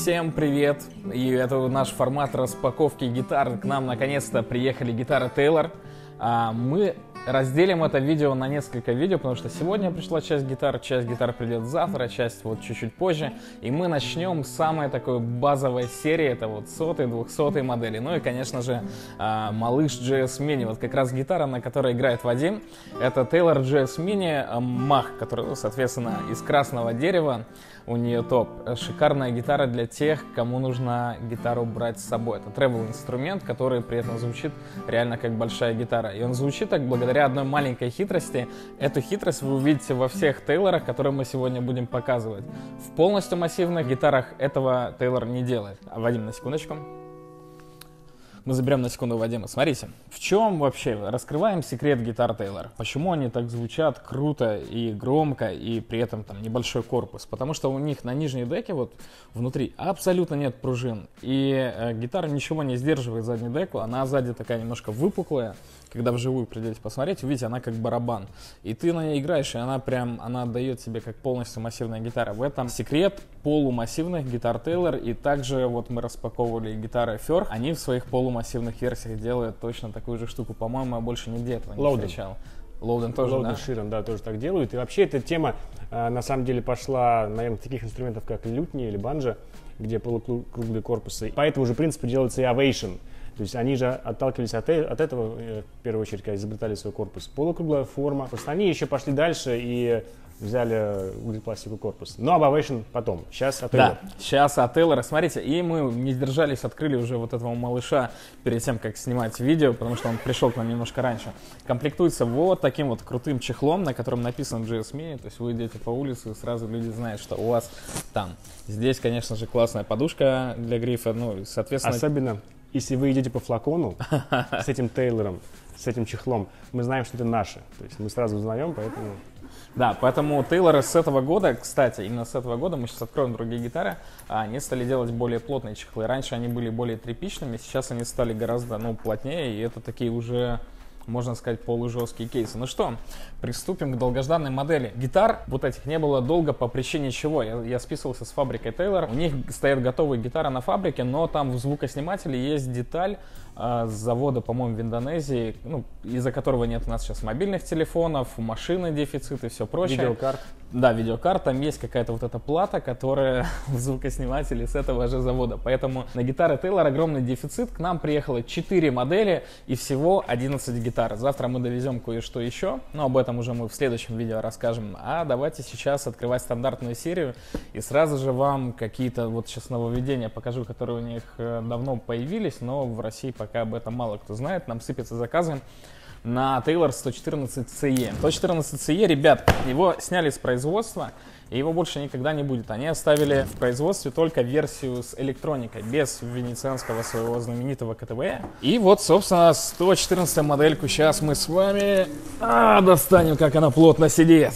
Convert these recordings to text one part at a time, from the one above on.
Всем привет! И это наш формат распаковки гитар. К нам наконец-то приехали гитары Taylor. Мы разделим это видео на несколько видео, потому что сегодня пришла часть гитар придет завтра, часть вот чуть-чуть позже. И мы начнем с самой такой базовой серии, это вот 100-й, 200-й модели. Ну и, конечно же, малыш GS Mini, вот как раз гитара, на которой играет Вадим. Это Taylor GS Mini Mach, который, соответственно, из красного дерева. У нее топ. Шикарная гитара для тех, кому нужно гитару брать с собой. Это travel инструмент, который при этом звучит реально как большая гитара. И он звучит так благодаря одной маленькой хитрости. Эту хитрость вы увидите во всех Тейлорах, которые мы сегодня будем показывать. В полностью массивных гитарах этого Taylor не делает. Вадим, на секундочку. Мы заберем на секунду Вадима. Смотрите, в чем вообще раскрываем секрет гитар Taylor? Почему они так звучат круто и громко, и при этом там небольшой корпус? Потому что у них на нижней деке вот внутри абсолютно нет пружин. И гитара ничего не сдерживает заднюю деку. Она сзади такая немножко выпуклая. Когда вживую придете посмотреть, увидите, она как барабан. И ты на ней играешь, и она отдает себе как полностью массивная гитара. В этом секрет полумассивных гитар Taylor. И также вот мы распаковывали гитары Ferg. Они в своих полумассивных версиях делают точно такую же штуку. По-моему, я больше нигде этого не встречал. Loudon тоже, Loudon, Sheeran, да, тоже так делают. И вообще эта тема, на самом деле, пошла, наверное, таких инструментов, как лютни или банджо, где полукруглые корпусы. По этому же принципу делается и Ovation. То есть они же отталкивались от этого, в первую очередь, когда изобретали свой корпус. Полукруглая форма. Просто они еще пошли дальше и взяли углепластиковый корпус. Но об Ovation потом. Сейчас от Taylor. Да, сейчас от Taylor. Смотрите, и мы не сдержались, открыли уже вот этого малыша перед тем, как снимать видео, потому что он пришел к нам немножко раньше. Комплектуется вот таким вот крутым чехлом, на котором написан GS Mini. То есть вы идете по улице, и сразу люди знают, что у вас там. Здесь, конечно же, классная подушка для грифа. Ну, соответственно... Особенно, если вы идете по флакону с этим Тейлором, с этим чехлом, мы знаем, что это наше. То есть мы сразу узнаем, поэтому... Да, поэтому Taylor с этого года, кстати, именно с этого года, мы сейчас откроем другие гитары, они стали делать более плотные чехлы. Раньше они были более тряпичными, сейчас они стали гораздо плотнее, и это такие уже, можно сказать, полужесткие кейсы. Ну что, приступим к долгожданной модели. Гитар вот этих не было долго по причине чего? Я списывался с фабрикой Taylor. У них стоят готовые гитары на фабрике, но там в звукоснимателе есть деталь с завода, по-моему, в Индонезии, из-за которого нет у нас сейчас мобильных телефонов, машины дефицит и все прочее. Видеокарт. Да, видеокарт, там есть какая-то вот эта плата, которая в звукоснимателе с этого же завода. Поэтому на гитары Taylor огромный дефицит. К нам приехало 4 модели и всего 11 гитар. Завтра мы довезем кое-что еще, но об этом уже мы в следующем видео расскажем. А давайте сейчас открывать стандартную серию и сразу же вам какие-то вот сейчас нововведения покажу, которые у них давно появились, но в России пока об этом мало кто знает. Нам сыпятся заказы на Taylor 114 CE. 114 CE, ребят, его сняли с производства, и его больше никогда не будет. Они оставили в производстве только версию с электроникой, без венецианского своего знаменитого КТВ. И вот, собственно, 114 модельку сейчас мы с вами достанем, как она плотно сидит.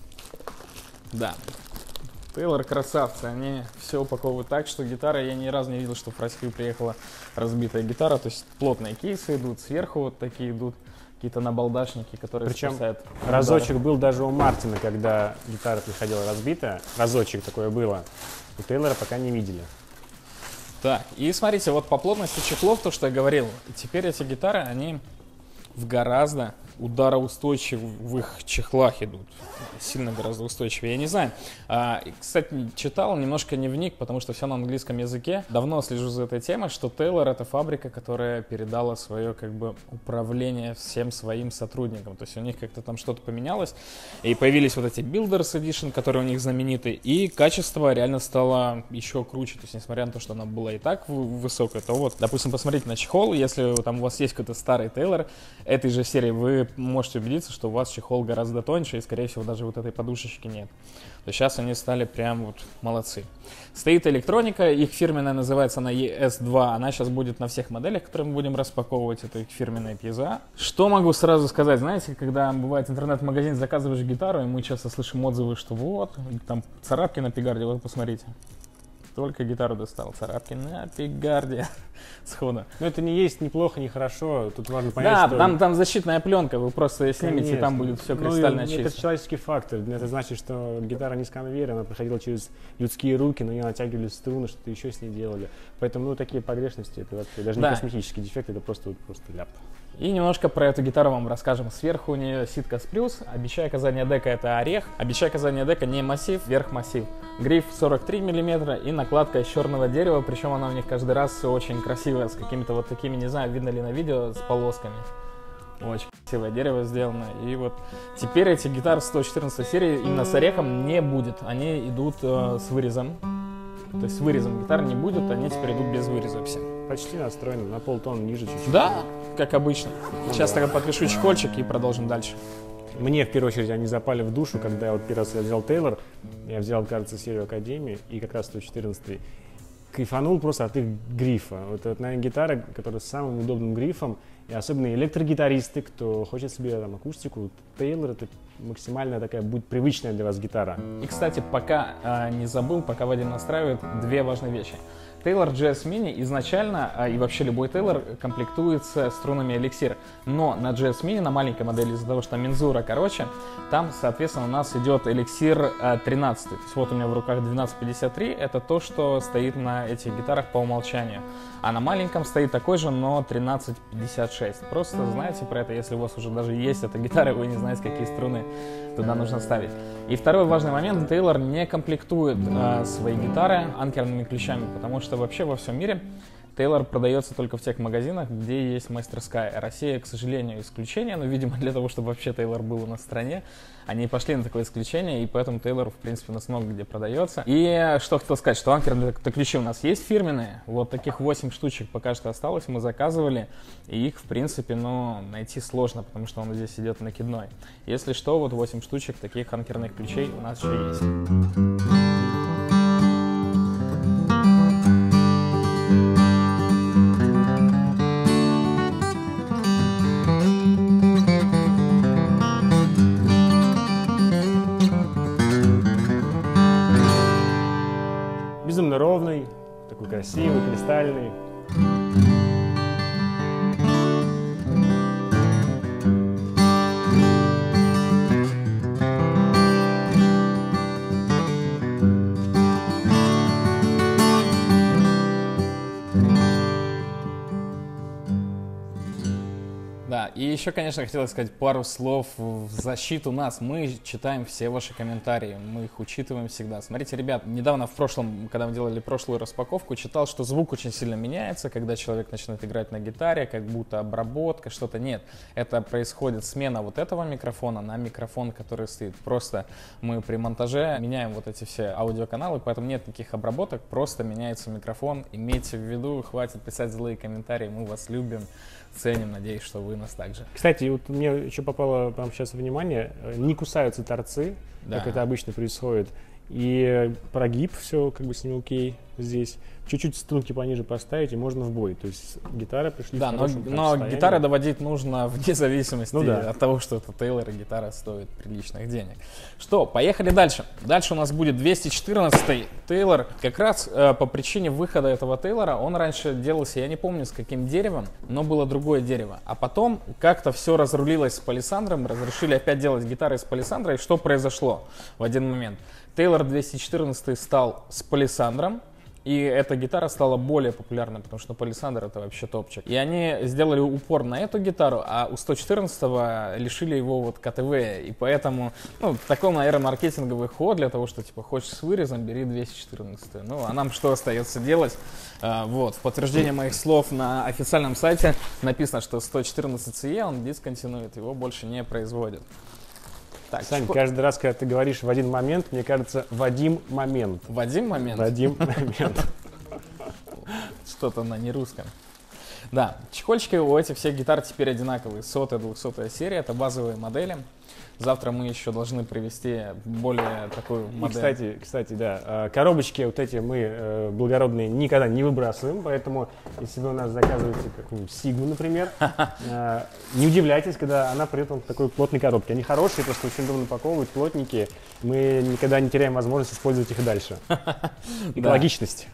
Да. Taylor красавцы, они все упаковывают так, что гитара, я ни разу не видел, что в Россию приехала разбитая гитара, то есть плотные кейсы идут, сверху вот такие идут какие-то набалдашники, которые спасают. Разочек был даже у Мартина, когда гитара приходила разбитая, разочек такое было, у Тейлора пока не видели. Так, и смотрите, вот по плотности чехлов, то, что я говорил, теперь эти гитары, они в гораздо удароустойчивых чехлах идут. Сильно гораздо устойчивее. Я не знаю. Кстати, читал, немножко не вник, потому что все на английском языке. Давно слежу за этой темой, что Taylor — это фабрика, которая передала свое управление всем своим сотрудникам. То есть у них как-то там что-то поменялось. И появились вот эти Builders Edition, которые у них знамениты. И качество реально стало еще круче. То есть несмотря на то, что она была и так высокая, то вот, допустим, посмотрите на чехол. Если там у вас есть какой-то старый Taylor этой же серии, вы можете убедиться, что у вас чехол гораздо тоньше, и, скорее всего, даже вот этой подушечки нет. То сейчас они стали прям вот молодцы. Стоит электроника, их фирменная называется она ES2, она сейчас будет на всех моделях, которые мы будем распаковывать, это их фирменная PSA. Что могу сразу сказать, знаете, когда бывает интернет-магазин, заказываешь гитару, и мы часто слышим отзывы, что вот, там царапки на пигарде, вот посмотрите. только гитару достал, царапки на пикгарде сходу. Но это не есть ни плохо, ни хорошо. Тут важно понять, Да, что... там защитная пленка, вы просто ее снимете, и там будет все кристально чисто. Это человеческий фактор. Это значит, что гитара не с конвейера, она проходила через людские руки, но ее натягивали струны, что-то еще с ней делали. Поэтому, такие погрешности, это вообще даже не косметический дефект, это просто ляп. И немножко про эту гитару вам расскажем. Сверху у нее ситка спрюс, обечайка задняя дека это орех, обечайка задняя дека не массив, верх массив. Гриф 43 мм и накладка из черного дерева, причем она у них каждый раз очень красивая, с какими-то вот такими, не знаю, видно ли на видео, с полосками. Очень красивое дерево сделано. И вот теперь эти гитары 114 серии именно с орехом не будет, они идут с вырезом. То есть с вырезом гитар не будет, они теперь идут без выреза все. Почти настроены, на полтона ниже чуть-чуть. Да, как обычно. Сейчас тогда подпишу чехольчик и продолжим дальше. Мне, в первую очередь, они запали в душу, когда вот первый раз я взял Тейлор, я взял, кажется, серию Академии и как раз 114. Кайфанул просто от их грифа. Вот, наверное, гитара, которая с самым удобным грифом, и особенно электрогитаристы, кто хочет себе там акустику, Тейлор — это максимально такая будет привычная для вас гитара. И, кстати, пока не забыл, пока Вадим настраивает, две важные вещи. Taylor GS Mini изначально, и вообще любой Taylor, комплектуется струнами эликсир. Но на GS Mini, на маленькой модели, из-за того, что мензура короче, там, соответственно, у нас идет эликсир 13. То есть вот у меня в руках 1253, это то, что стоит на этих гитарах по умолчанию. А на маленьком стоит такой же, но 1356. Просто знаете про это, если у вас уже даже есть эта гитара, вы не знаете, какие струны туда нужно ставить. И второй важный момент, Taylor не комплектует свои гитары анкерными ключами, потому что вообще во всем мире Taylor продается только в тех магазинах, где есть мастерская. Россия, к сожалению, исключение, но, видимо, для того, чтобы вообще Taylor был у нас в стране, они пошли на такое исключение, и поэтому Taylor, в принципе, у нас много где продается. И что хотел сказать, что анкерные ключи у нас есть фирменные, вот таких 8 штучек пока что осталось, мы заказывали, и их, в принципе, найти сложно, потому что он здесь идет накидной. Если что, вот 8 штучек таких анкерных ключей у нас еще есть. Безумно ровный, такой красивый, кристальный. Да, и еще, конечно, хотелось сказать пару слов в защиту нас. Мы читаем все ваши комментарии, мы их учитываем всегда. Смотрите, ребят, недавно в прошлом, когда мы делали прошлую распаковку, читал, что звук очень сильно меняется, когда человек начинает играть на гитаре, как будто обработка, что-то. Нет, это происходит смена вот этого микрофона на микрофон, который стоит. Просто мы при монтаже меняем вот эти все аудиоканалы, поэтому нет никаких обработок, просто меняется микрофон. Имейте в виду, хватит писать злые комментарии, мы вас любим, ценим, надеюсь, что вы нас также. Кстати, вот мне еще попало прямо сейчас внимание, не кусаются торцы, да, как это обычно происходит, и прогиб все как бы с ним окей здесь. Чуть-чуть струнки пониже поставить, и можно в бой. То есть гитары пришли в хорошем но гитары доводить нужно вне зависимости да, от того, что это Taylor, и гитара стоит приличных денег. Что, поехали дальше. Дальше у нас будет 214 Taylor. Как раз по причине выхода этого Taylor, он раньше делался, я не помню с каким деревом, но было другое дерево. А потом как-то все разрулилось с палисандром, разрешили опять делать гитары с палисандра, и что произошло в один момент? Taylor 214 стал с палисандром, и эта гитара стала более популярной, потому что палисандр это вообще топчик. И они сделали упор на эту гитару, а у 114-го лишили его вот КТВ. И поэтому, такой, наверное, маркетинговый ход для того, что, типа, хочешь с вырезом, бери 214. А нам что остается делать? В подтверждение моих слов на официальном сайте написано, что 114CE, он дисконтинует, его больше не производят. Так, Сань, каждый раз, когда ты говоришь в один момент, мне кажется, Вадим момент. Вадим момент? Вадим момент. Что-то на нерусском. Да, чехольчики у этих всех гитар теперь одинаковые. 100-я, 200-я серия, это базовые модели. Завтра мы еще должны привезти более такую модель. И, кстати, да, коробочки вот эти мы благородные никогда не выбрасываем, поэтому если вы у нас заказываете какую-нибудь Сигму, например, не удивляйтесь, когда она при этом в такой плотной коробке. Они хорошие, просто очень удобно упаковывают, плотненькие, мы никогда не теряем возможность использовать их и дальше. Экологичность.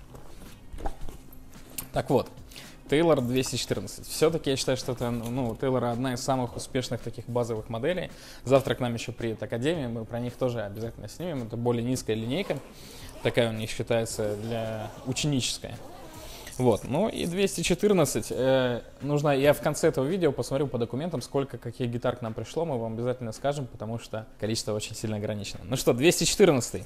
Так вот. Taylor 214. Все-таки я считаю, что это, Taylor одна из самых успешных таких базовых моделей. Завтра к нам еще приедет Академия, мы про них тоже обязательно снимем. Это более низкая линейка, такая у них считается для ученическая. Вот, ну и 214. Нужно, я в конце этого видео посмотрю по документам, сколько каких гитар к нам пришло, мы вам обязательно скажем, потому что количество очень сильно ограничено. Ну что, 214.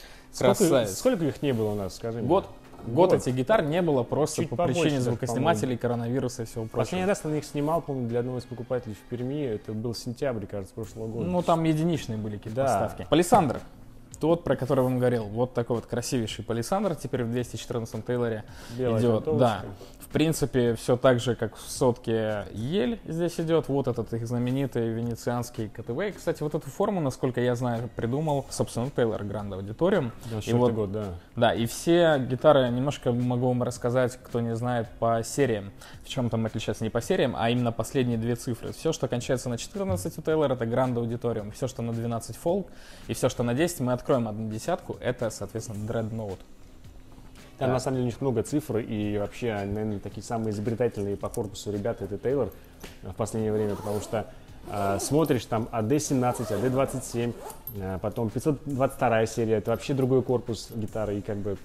Сколько их не было у нас, скажи мне? Год этих гитар не было просто чуть по побольше причине даже, звукоснимателей, коронавируса и всего прочего. Последний раз я на них снимал, помню, для одного из покупателей в Перми. Это был сентябрь, кажется, прошлого года. Ну, там единичные были какие-то Да. поставки. Палисандр. Тот, про который я вам говорил. Вот такой вот красивейший палисандр теперь в 214-м Тейлоре идет. Да. В принципе, все так же, как в сотке ель здесь идет. Вот этот их знаменитый венецианский КТВ. Кстати, вот эту форму, насколько я знаю, придумал, собственно, Тейлор Гранд Аудиториум. И вот, год, да. Да, и все гитары, немножко могу вам рассказать, кто не знает, по сериям. В чем там отличается не по сериям, а именно последние две цифры. Все, что кончается на 14 у Тейлор, это Гранд Аудиториум. Все, что на 12 Folk, и все, что на 10, мы откроем одну десятку, это, соответственно, Dreadnought. Там, на самом деле, у них много цифр, и вообще, наверное, такие самые изобретательные по корпусу ребята — это Taylor в последнее время, потому что смотришь там AD-17, AD-27, потом 522 серия, это вообще другой корпус гитары, и как бы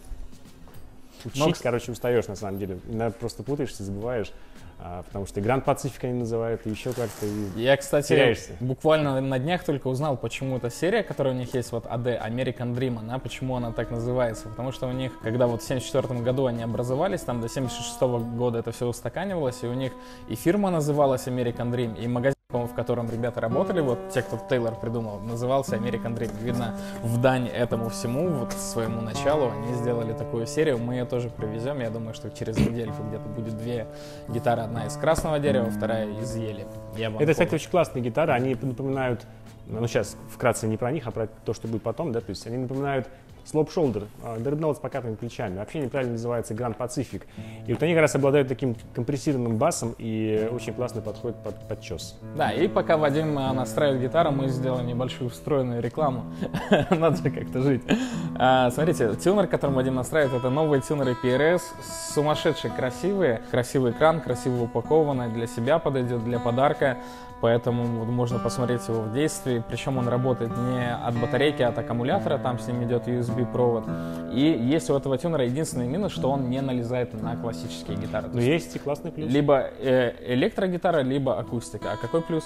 учить, короче, устаешь на самом деле. Иногда просто путаешься, забываешь, потому что и Grand Pacific они называют, и еще как-то. Я, кстати, теряешься. Буквально на днях только узнал, почему эта серия, которая у них есть, вот AD, American Dream, почему она так называется. Потому что у них, когда вот в 1974 году они образовались, там до 1976 года это все устаканивалось, и у них и фирма называлась American Dream, и магазин, в котором ребята работали, вот те, кто Тейлор придумал, назывался American Dream. Видно, в дань этому всему, вот своему началу, они сделали такую серию. Мы ее тоже привезем. Я думаю, что через недельку где-то будет две гитары. Одна из красного дерева, вторая из ели. Это, кстати, очень классные гитары. Они напоминают, ну сейчас вкратце не про них, а про то, что будет потом, да, то есть они напоминают Slope Shoulder, Dreadnought с покатыми плечами. Вообще неправильно называется Grand Pacific. И вот они как раз обладают таким компрессированным басом и очень классно подходят под подчес. Да, и пока Вадим настраивает гитару, мы сделаем небольшую встроенную рекламу. Надо же как-то жить. Смотрите, тюнер, которым Вадим настраивает, это новые тюнеры PRS, сумасшедшие красивые. Красивый экран, красиво упакованный, для себя подойдет, для подарка. Поэтому вот можно посмотреть его в действии. Причем он работает не от батарейки, а от аккумулятора. Там с ним идет USB-провод. И есть у этого тюнера единственный минус, что он не налезает на классические гитары. Но есть и классный плюс. Либо электрогитара, либо акустика. А какой плюс?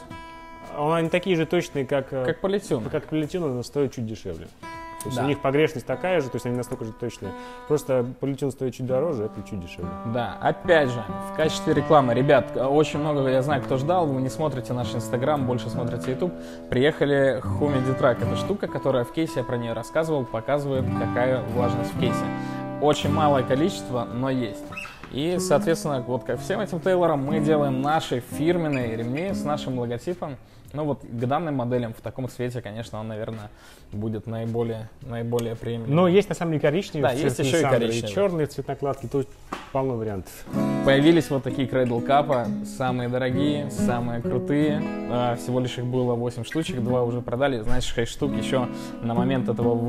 Они такие же точные, как Polytune. Как Polytune, но стоят чуть дешевле. То есть Да. у них погрешность такая же, то есть они настолько же точные. Просто Polytune стоит чуть дороже, это чуть дешевле. Да, опять же, в качестве рекламы, ребят, очень много, я знаю, кто ждал, вы не смотрите наш Инстаграм, больше смотрите YouTube. Приехали Humidity Track, это штука, которая в кейсе, я про нее рассказывал, показывает, какая влажность в кейсе. Очень малое количество, но есть. И, соответственно, вот ко всем этим Тейлорам мы делаем наши фирменные ремни с нашим логотипом. Ну вот к данным моделям в таком цвете, конечно, он, наверное, будет наиболее приемлемым. Но есть на самом деле коричневый, да, есть еще и коричневый. И черные цветнокладки, тут полно вариантов. Появились вот такие Cradle Cup, самые дорогие, самые крутые. Всего лишь их было 8 штучек, 2 уже продали. Значит, 6 штук еще на момент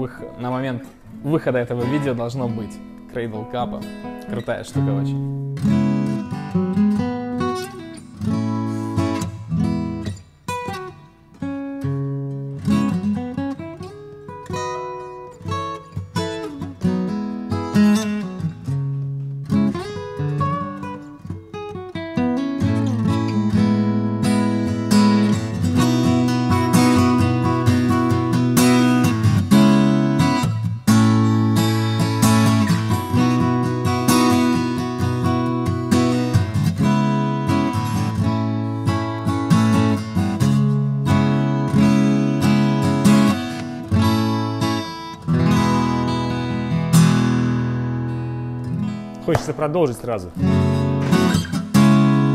выхода этого видео должно быть. Cradle Cup. Крутая штука очень. Хочется продолжить сразу.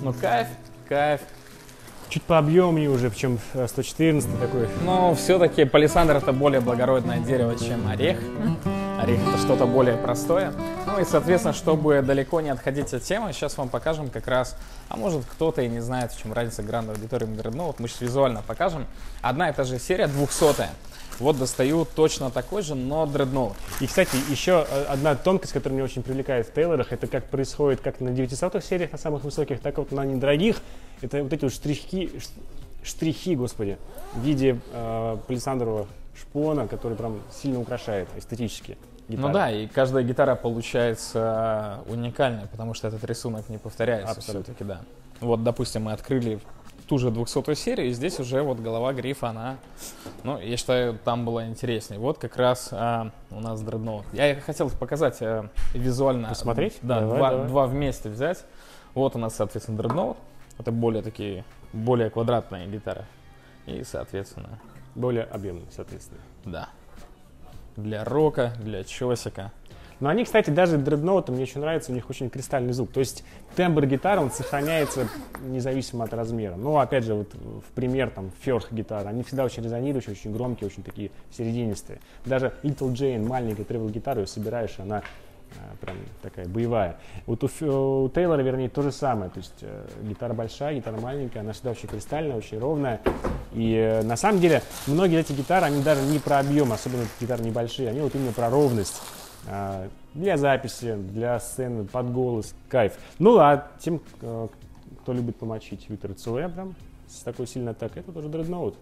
Ну, кайф, кайф. Чуть пообъемнее уже, чем 114 такой. Но все-таки палисандр это более благородное дерево, чем орех. Орех это что-то более простое. Ну и, соответственно, чтобы далеко не отходить от темы, сейчас вам покажем как раз, а может кто-то и не знает, в чем разница Grand Auditorium и Dreadnought. Мы сейчас визуально покажем. Одна и та же серия, 200-я. Вот достаю точно такой же, но Dreadnought. И, кстати, еще одна тонкость, которая меня очень привлекает в Тейлорах, это как происходит как на 900-х сериях, на самых высоких, так вот на недорогих. Это вот эти вот штрихи, господи, в виде палисандрового шпона, который прям сильно украшает эстетически гитару. Ну да, и каждая гитара получается уникальной, потому что этот рисунок не повторяется все-таки, да. Вот, допустим, мы открыли ту же 200-ю серию, и здесь уже вот голова грифа, она, ну, я считаю, там была интереснее. Вот как раз у нас Dreadnought. Я хотел показать визуально. Посмотреть? Да, давай. Два вместе взять. Вот у нас, соответственно, Dreadnought. Это более квадратная гитара. И, соответственно... Более объемная, соответственно. Да. Для рока, для чосика. Но они, кстати, даже Dreadnought, мне еще нравится, у них очень кристальный звук. То есть тембр гитары, он сохраняется независимо от размера. Ну, опять же, вот в пример, там, Фёрх гитары, они всегда очень резонирующие, очень громкие, очень такие серединистые. Даже Little Jane, маленькая тревел-гитара, ее собираешь, она прям такая боевая. Вот у Тейлора, вернее, то же самое. То есть гитара большая, гитара маленькая, она всегда очень кристальная, очень ровная. И на самом деле многие эти гитары, они даже не про объем, особенно гитары небольшие, они вот именно про ровность. Для записи, для сцены, под голос, кайф. Ну а тем, кто любит помочить Виктора Цоя прям с такой сильной атакой, это тоже Dreadnought.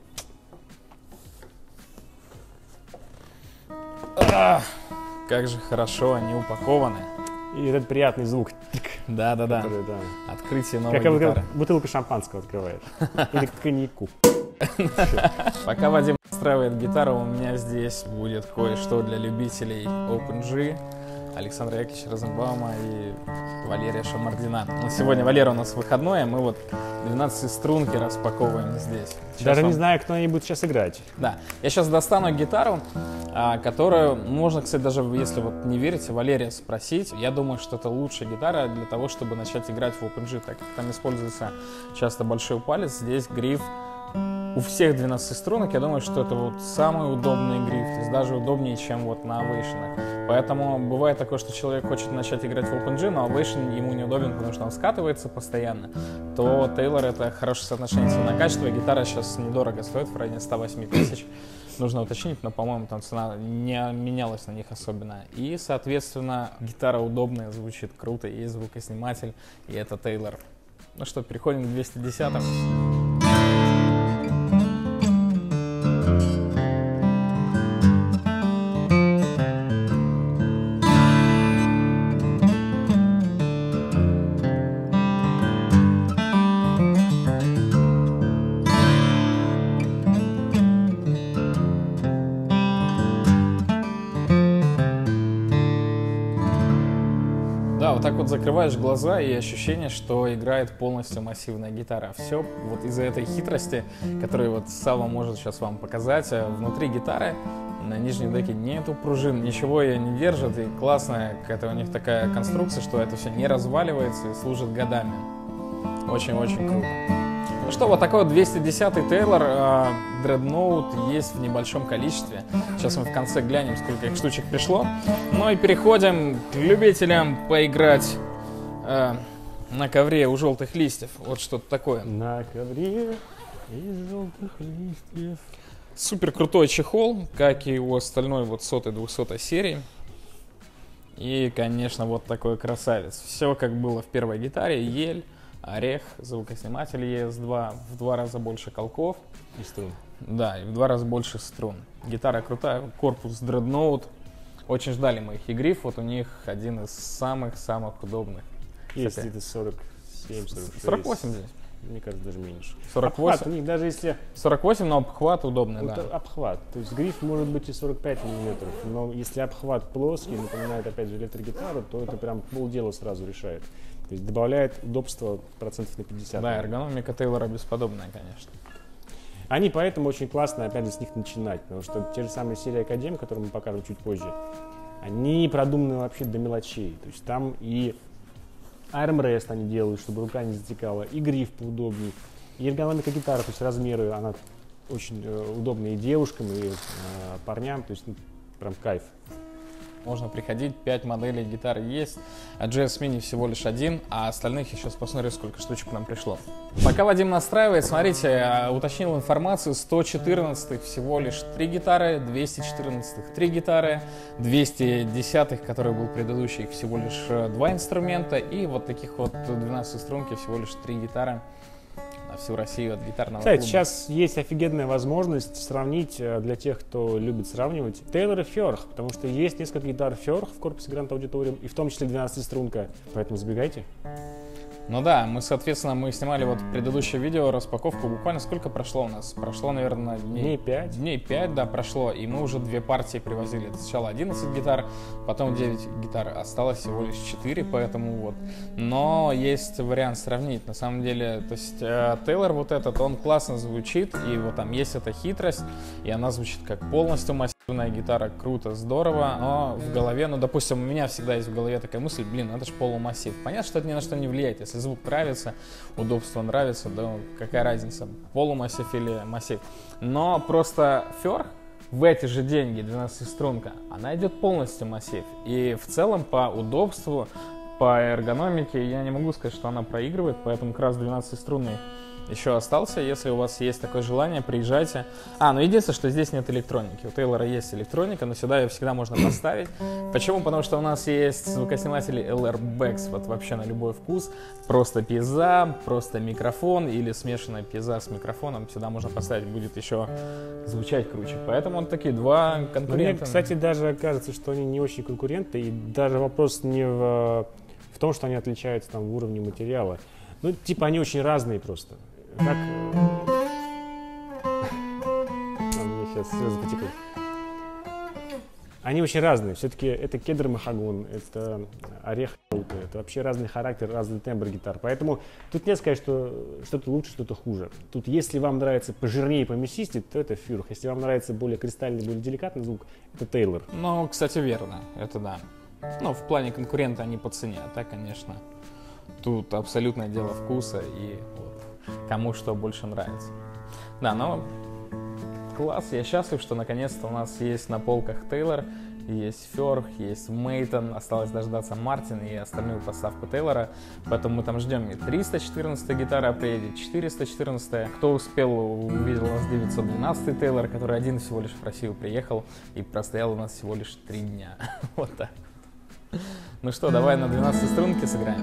Как же хорошо они упакованы. И этот приятный звук. Да-да-да. Который, да. Открытие новой как гитары. Бутылку шампанского открываешь. Или коньяку. Пока Вадим настраивает гитару, у меня здесь будет кое-что для любителей OpenG, Александра Яковлевича Розенбаума и Валерия Шамардина. Но сегодня Валера у нас выходной, а мы вот 12-струнки распаковываем здесь. Даже не знаю, кто они будет сейчас играть. Да, я сейчас достану гитару, которую можно, кстати, даже если вот не верите, Валерия спросить. Я думаю, что это лучшая гитара для того, чтобы начать играть в OpenG, так как там используется часто большой палец, здесь гриф. У всех 12 струнок, я думаю, что это вот самый удобный гриф, то есть даже удобнее, чем вот на Ovation. Поэтому бывает такое, что человек хочет начать играть в OpenG, но Ovation ему неудобен, потому что он скатывается постоянно. То Taylor это хорошее соотношение цена-качество. Гитара сейчас недорого стоит, в районе 108 тысяч. Нужно уточнить, но, по-моему, там цена не менялась на них особенно. И, соответственно, гитара удобная, звучит круто, есть звукосниматель, и это Taylor. Ну что, переходим к 210-м. Вот так вот закрываешь глаза, и ощущение, что играет полностью массивная гитара. Все вот из-за этой хитрости, которую вот Сава может сейчас вам показать. Внутри гитары на нижней деке нету пружин, ничего ее не держит, и классная какая-то у них такая конструкция, что это все не разваливается и служит годами. Очень-очень круто. Ну что, вот такой вот 210-й Taylor Dreadnought есть в небольшом количестве. Сейчас мы в конце глянем, сколько их штучек пришло. Ну и переходим к любителям поиграть на ковре у желтых листьев. Вот что-то такое. На ковре из желтых листьев. Супер крутой чехол, как и у остальной вот 100-200 серии. И, конечно, вот такой красавец. Все как было в первой гитаре. Ель, орех, звукосниматель ES2, в 2 раза больше колков. И струн. Да, и в 2 раза больше струн. Гитара крутая, корпус Dreadnought. Очень ждали мы их. И гриф вот у них один из самых-самых удобных. Есть где-то 47, 46. 48 здесь. Мне кажется, даже меньше. 48. Обхват у них даже если... 48, но обхват удобный, вот да. Обхват. То есть гриф может быть и 45 миллиметров, но если обхват плоский, напоминает опять же электрогитару, то это прям полдела сразу решает. То есть добавляет удобства процентов на 50. Да, эргономика Тейлора бесподобная, конечно. Они поэтому очень классно, опять же, с них начинать, потому что те же самые серии Академ, которые мы покажем чуть позже, они продуманы вообще до мелочей. То есть там и Armrest они делают, чтобы рука не затекала, и гриф поудобнее, и эргономика гитары, то есть размеры, она очень удобная и девушкам, и парням, то есть прям кайф. Можно приходить, 5 моделей гитар есть, а GS Mini всего лишь один, а остальных еще посмотрю, сколько штучек нам пришло. Пока Вадим настраивает, смотрите, уточнил информацию, 114-х всего лишь 3 гитары, 214-х 3 гитары, 210-х, который был предыдущий, их всего лишь 2 инструмента, и вот таких вот 12-струнки всего лишь 3 гитары на всю Россию от гитарного Кстати, клуба. сейчас есть офигенная возможность сравнить для тех, кто любит сравнивать, Taylor и Fjord, потому что есть несколько гитар Fjord в корпусе Grand Auditorium, и в том числе 12-струнка, поэтому забегайте. Ну да, мы, соответственно, мы снимали вот предыдущее видео, распаковку, буквально сколько прошло у нас? Прошло, наверное, Дней 5. Дней 5, да, прошло, и мы уже 2 партии привозили. Это сначала 11 гитар, потом 9 гитар, осталось всего лишь 4, поэтому вот. Но есть вариант сравнить, на самом деле, то есть Taylor вот этот, он классно звучит, и вот там есть эта хитрость, и она звучит как полностью массивная гитара, круто, здорово, но в голове, ну, допустим, у меня всегда есть в голове такая мысль, блин, это же полумассив. Понятно, что это ни на что не влияет, если звук нравится, удобство нравится, да какая разница, полумассив или массив. Но просто Fjord в эти же деньги, 12-струнка, она идет полностью массив. И в целом по удобству, по эргономике я не могу сказать, что она проигрывает, поэтому как раз 12-струнный еще остался. Если у вас есть такое желание, приезжайте. Ну единственное, что здесь нет электроники. У Тейлора есть электроника, но сюда ее всегда можно поставить. Почему? Потому что у нас есть звукосниматели LR Bex, вот вообще на любой вкус. Просто пьеза, просто микрофон или смешанная пьеза с микрофоном. Сюда можно поставить, будет еще звучать круче. Поэтому вот такие два конкурента. Мне, кстати, даже кажется, что они не очень конкуренты, и даже вопрос не в том, что они отличаются там в уровне материала. Ну, типа, они очень разные просто. Как... Мне сейчас слезы потекут. Они очень разные. Все-таки это кедр махагон, это орех, это вообще разный характер, разный тембр гитар. Поэтому тут не сказать, что что-то лучше, что-то хуже. Тут, если вам нравится пожирнее, помесистее, то это Fjord. Если вам нравится более кристальный, более деликатный звук, это Taylor. Ну, кстати, верно. Это да. Ну, в плане конкурента они по цене, а так, конечно, тут абсолютное дело вкуса и вот, кому что больше нравится. Да, но класс, я счастлив, что наконец-то у нас есть на полках Taylor, есть Fjord, есть Maton, осталось дождаться Martin и остальную поставку Taylor, поэтому мы там ждем и 314 гитара приедет, 414. Кто успел, увидел у нас 912 Taylor, который один всего лишь в Россию приехал и простоял у нас всего лишь 3 дня. Вот так. Ну что, давай на 12 струнке сыграем.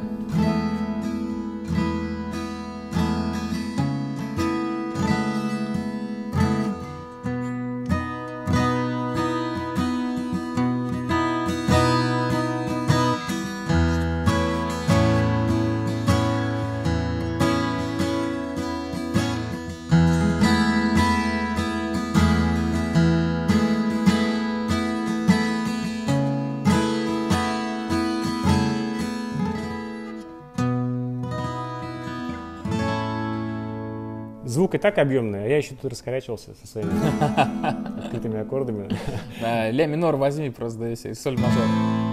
Звук и так объемный, а я еще тут раскорячивался со своими открытыми аккордами. Ля минор возьми просто, да, и соль мажор.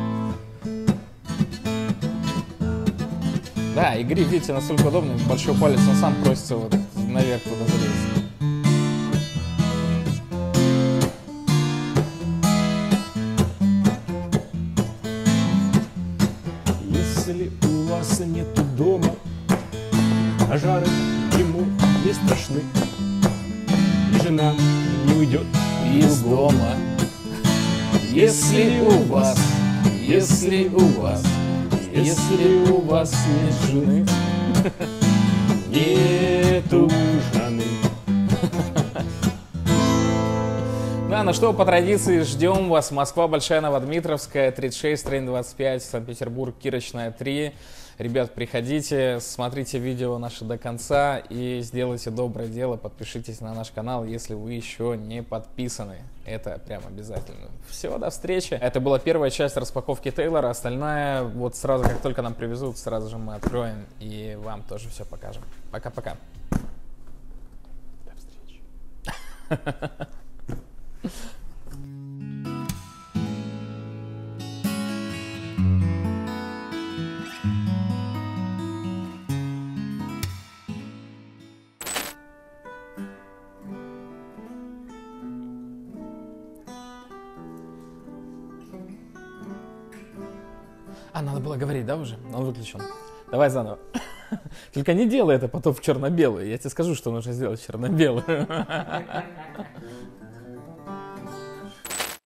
Да, и гриф, видите, настолько удобный, большой палец, он сам просится вот наверх туда залезть. Если у вас нету дома, пожары ему не страшны, и жена не уйдет Из дома. Если у вас нет жены, нету жены. Да, ну что, по традиции ждем вас. Москва, Большая Новодмитровская, 36, Трейн 25, Санкт-Петербург, Кирочная 3. Ребят, приходите, смотрите видео наше до конца и сделайте доброе дело. Подпишитесь на наш канал, если вы еще не подписаны. Это прям обязательно. Все, до встречи. Это была первая часть распаковки Taylor. Остальная, вот сразу, как только нам привезут, сразу же мы откроем и вам тоже все покажем. Пока-пока. До встречи. надо было говорить, да, уже? Он выключен. Давай заново. Только не делай это потом в черно-белую. Я тебе скажу, что нужно сделать в черно-белую.